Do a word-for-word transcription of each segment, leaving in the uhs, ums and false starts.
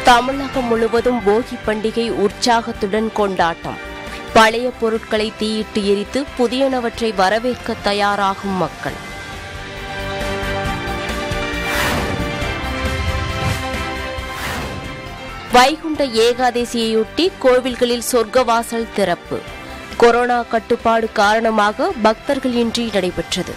தமிழகம் முழுவதும் போகி பண்டிகை உற்சாகத்துடன் கொண்டாட்டம். பழைய பொருட்களை தீயிட்டு எரித்து புதியனவற்றை வரவேற்க தயாராகும் மக்கள். வைகுண்ட ஏகாதசியையொட்டி கோவில்களில் சொர்க்கவாசல் திறப்பு. கொரோனா கட்டுப்பாடு காரணமாக பக்தர்களின்றி நடைபெற்றது.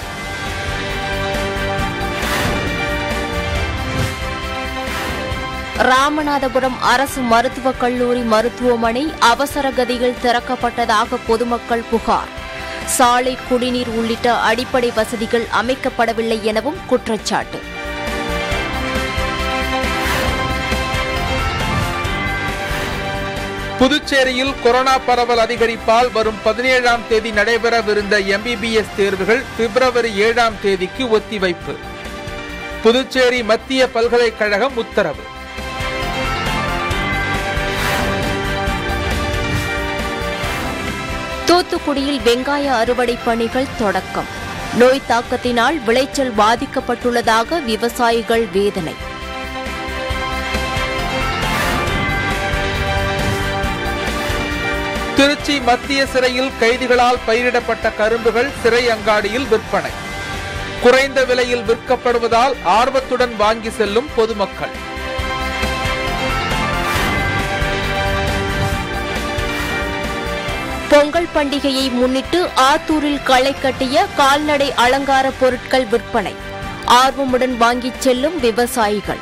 ராமநாதபுரம் அரசு மருத்துவக் கல்லூரி மருத்துவமனை அவசர கதியில் திறக்கப்பட்டதாக பொதுமக்கள் புகார். சாலை, குடிநீர் உள்ளிட்ட அடிப்படை வசதிகள் அமைக்கப்படவில்லை எனவும் குற்றச்சாட்டு. புதுச்சேரியில் கொரோனா பரவல் அதிகரிப்பால் வரும் பதினேழாம் தேதி நடைபெறவிருந்த எம்பிபிஎஸ் தேர்வுகள் பிப்ரவரி ஏழாம் தேதிக்கு ஒத்திவைப்பு. புதுச்சேரி மத்திய பல்கலைக்கழகம் உத்தரவு. தூத்துக்குடியில் வெங்காய அறுவடை பணிகள் தொடக்கம். நோய் தாக்கத்தினால் விளைச்சல் பாதிக்கப்பட்டுள்ளதாக விவசாயிகள் வேதனை. திருச்சி மத்திய சிறையில் கைதிகளால் பயிரிடப்பட்ட கரும்புகள் சிறை அங்காடியில் விற்பனை. குறைந்த விலையில் விற்கப்படுவதால் ஆர்வத்துடன் வாங்கி செல்லும் பொதுமக்கள். பொங்கல் பண்டிகையை முன்னிட்டு ஆத்தூரில் களை கட்டிய கால்நடை அலங்கார பொருட்கள் விற்பனை. ஆர்வமுடன் வாங்கிச் செல்லும் விவசாயிகள்.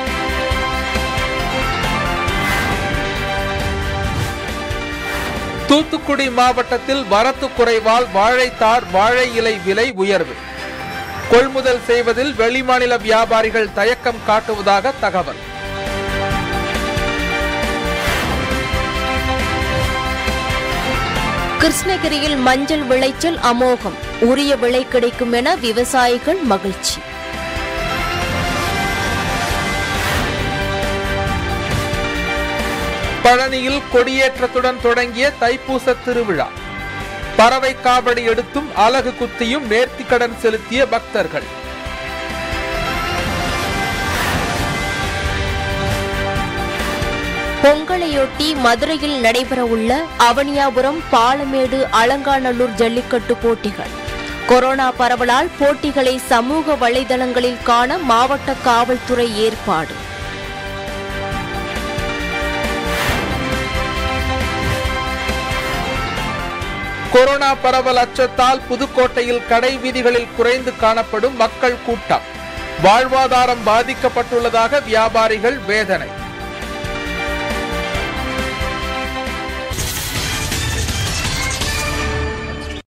தூத்துக்குடி மாவட்டத்தில் வரத்து குறைவால் வாழைத்தார், வாழை இலை விலை உயர்வு. கொள்முதல் செய்வதில் வெளிமாநில வியாபாரிகள் தயக்கம் காட்டுவதாக தகவல். கிருஷ்ணகிரியில் மஞ்சள் விளைச்சல் அமோகம். உரிய விலை கிடைக்கும் என விவசாயிகள் மகிழ்ச்சி. பழனியில் கொடியேற்றத்துடன் தொடங்கிய தைப்பூச திருவிழா. பறவை காவடி எடுத்தும் அலகு குத்தியும் நேர்த்திக்கடன் செலுத்திய பக்தர்கள். பொங்கலையொட்டி மதுரையில் நடைபெறவுள்ள அவனியாபுரம், பாலமேடு, அலங்காநல்லூர் ஜல்லிக்கட்டு போட்டிகள். கொரோனா பரவலால் போட்டிகளை சமூக வலைதளங்களில் காண மாவட்ட காவல்துறை ஏற்பாடு. கொரோனா பரவல் அச்சத்தால் புதுக்கோட்டையில் கடை வீதிகளில் குறைந்து காணப்படும் மக்கள் கூட்டம். வாழ்வாதாரம் பாதிக்கப்பட்டுள்ளதாக வியாபாரிகள் வேதனை.